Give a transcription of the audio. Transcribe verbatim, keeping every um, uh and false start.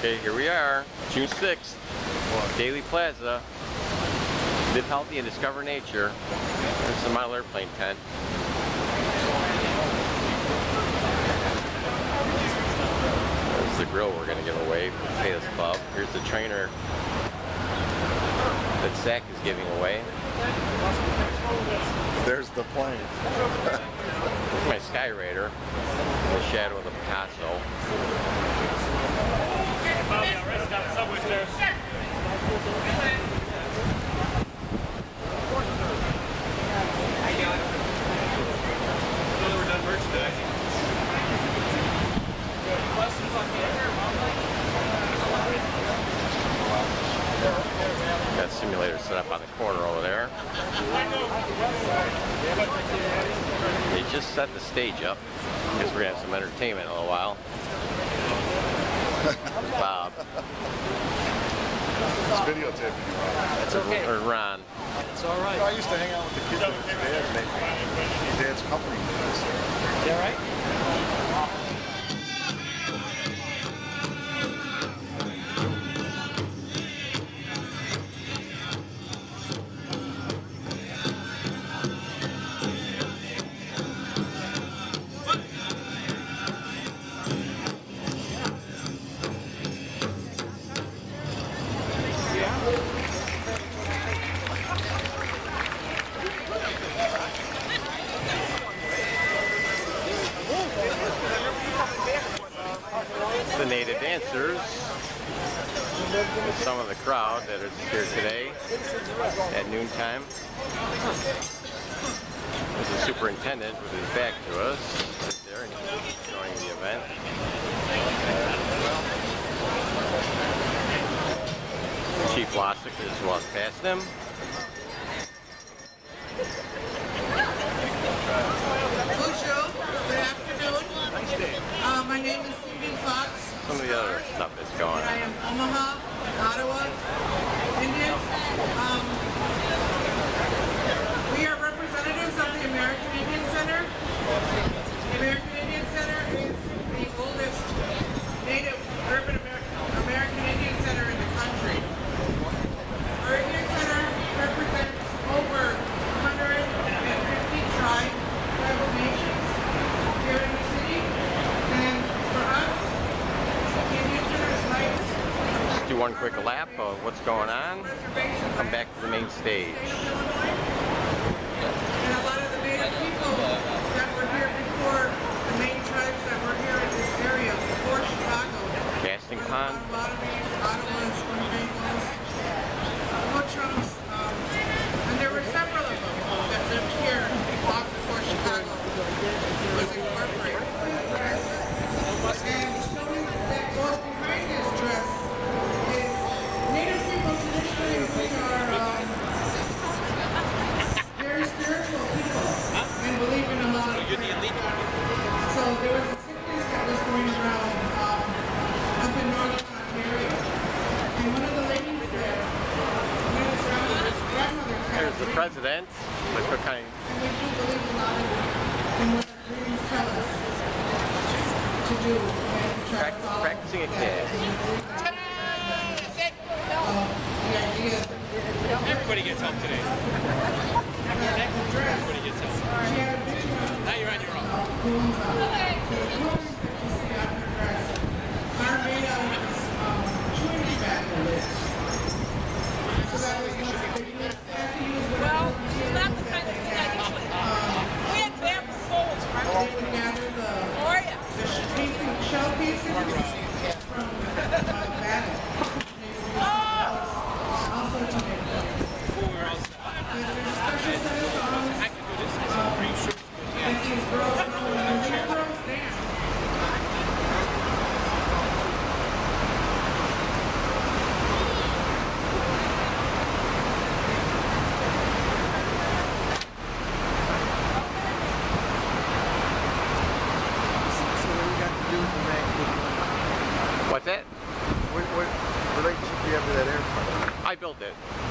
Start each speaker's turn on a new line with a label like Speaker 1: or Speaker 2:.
Speaker 1: Okay, here we are, June sixth, Daily Plaza. Live healthy and discover nature. There's the model airplane tent. There's the grill we're going to give away for the Potatoes Club. Here's the trainer that Zach is giving away.
Speaker 2: There's the plane.
Speaker 1: Here's my Sky Raider in the shadow of the Picasso. Got simulator set up on the corner over there. They just set the stage up. I guess we're gonna have some entertainment in a little while. Bob.
Speaker 2: It's videotaping.
Speaker 1: It's okay. Or Ron.
Speaker 3: It's all right.
Speaker 2: You know, I used to hang out with the kids with his dad. And they, his dad's company.
Speaker 3: Is that right?
Speaker 1: The native dancers, some of the crowd that is here today at noontime. There's the superintendent with his back to us right there, and he's enjoying the event. Chief Lossick just walked past him.
Speaker 4: Bonjour, good afternoon. Uh, my name is Cindy Fox.
Speaker 1: Some of the other stuff that's going
Speaker 4: And I
Speaker 1: on.
Speaker 4: am Omaha, Ottawa, Indian. Um, we are representatives of the American Indian Center. The American Indian Center is the oldest native urban Amer American Indian Center in the country. Our Indian Center represents over one hundred fifty tribes, tribal nations here in the city. And for us, the Indian Center is nice.
Speaker 1: Let's do one quick lap of what's going on. Come back to the main stage.
Speaker 4: And a lot of the native people that were here before, the main tribes that were here in this area before Chicago.
Speaker 1: Casting pond.
Speaker 4: Potawatomis, Ottawas, Winnebagos, Ho-Chunks, um, and there were several of them that lived here long before Chicago was incorporated. And the story that goes behind this dress is native people traditionally we are um, very spiritual people and believe in a lot of prayer. So there was a sickness that was going around um, up in Northern Ontario. And one of the ladies there, one of the grandmothers, grandmothers had
Speaker 1: There's the president. Look what kind.
Speaker 4: and we do believe a lot in, in what our dreams tell us to do. And to try to follow
Speaker 1: Practicing a
Speaker 4: that.
Speaker 1: kiss.
Speaker 4: Um, the idea
Speaker 3: Everybody gets help today.
Speaker 4: that the dress,
Speaker 3: Everybody gets help.
Speaker 4: she had a picture of
Speaker 3: Now you're on your own.
Speaker 4: blooms on it. So the colors that you see on her dress are made out of this um, chewing tobacco lids. So that was one of the big things. They have to use whatever
Speaker 5: Well, it's not the kind of thing I usually do. We had bamboo poles, right?
Speaker 4: they would gather the,
Speaker 5: Oh, yeah.
Speaker 4: the sh- casing, shell casings from uh, battle. They would use something else also to make those. And there's a special set of songs that these girls know, and these girls dance.
Speaker 1: What's that?
Speaker 2: What, what relationship do you have to that airplane?
Speaker 1: I built it.